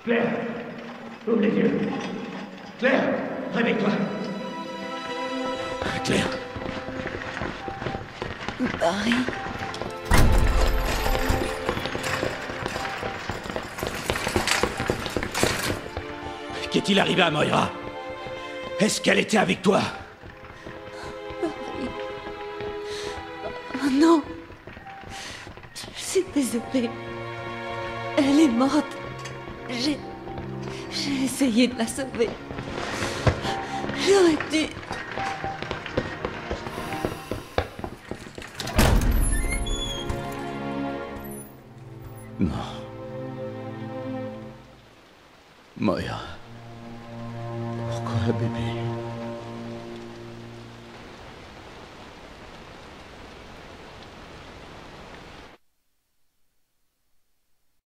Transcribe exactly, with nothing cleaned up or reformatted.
Claire, ouvre les yeux. Claire, réveille-toi. Claire. Barry. Qu'est-il arrivé à Moira? Est-ce qu'elle était avec toi? Barry. Oh non. Je suis désolée. Elle est morte. J'ai... J'ai essayé de la sauver. J'aurais dû... Non. Moira.